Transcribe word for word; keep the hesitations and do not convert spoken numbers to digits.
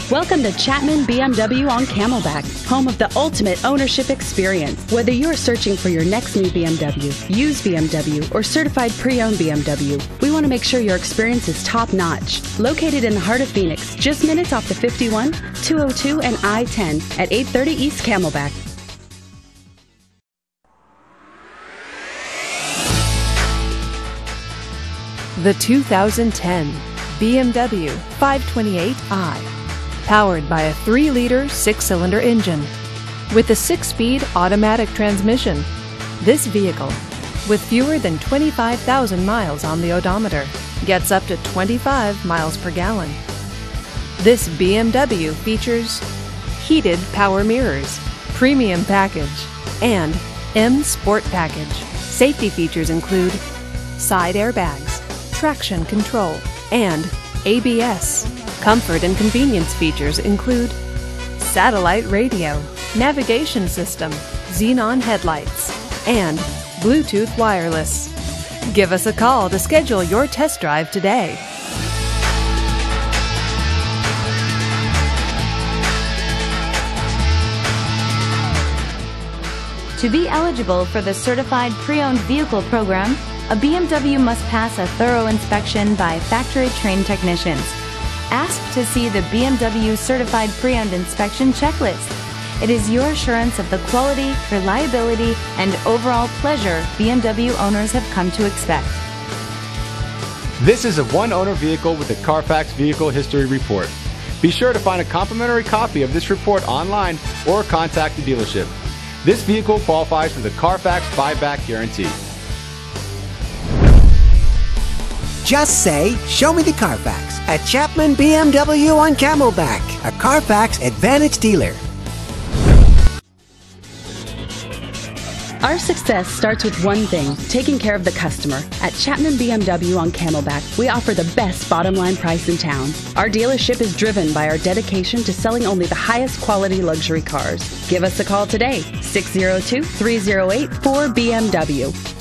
Welcome to Chapman B M W on Camelback, home of the ultimate ownership experience. Whether you're searching for your next new B M W, used B M W, or certified pre-owned B M W, we want to make sure your experience is top-notch. Located in the heart of Phoenix, just minutes off the fifty-one, two oh two, and I ten at eight thirty East Camelback. The two thousand ten B M W five twenty-eight i. Powered by a three liter six-cylinder engine with a six-speed automatic transmission. This vehicle, with fewer than twenty-five thousand miles on the odometer, gets up to twenty-five miles per gallon. This B M W features heated power mirrors, premium package, and M Sport package. Safety features include side airbags, traction control, and A B S. Comfort and convenience features include satellite radio, navigation system, xenon headlights, and Bluetooth wireless. Give us a call to schedule your test drive today. To be eligible for the Certified Pre-Owned Vehicle Program, a B M W must pass a thorough inspection by factory-trained technicians. Ask to see the B M W Certified Pre-Owned Inspection Checklist. It is your assurance of the quality, reliability, and overall pleasure B M W owners have come to expect. This is a one-owner vehicle with a Carfax Vehicle History Report. Be sure to find a complimentary copy of this report online or contact the dealership. This vehicle qualifies for the Carfax buyback guarantee. Just say, "Show me the Carfax" at Chapman B M W on Camelback, a Carfax Advantage dealer. Our success starts with one thing, taking care of the customer. At Chapman B M W on Camelback, we offer the best bottom line price in town. Our dealership is driven by our dedication to selling only the highest quality luxury cars. Give us a call today, six oh two, three oh eight, four B M W.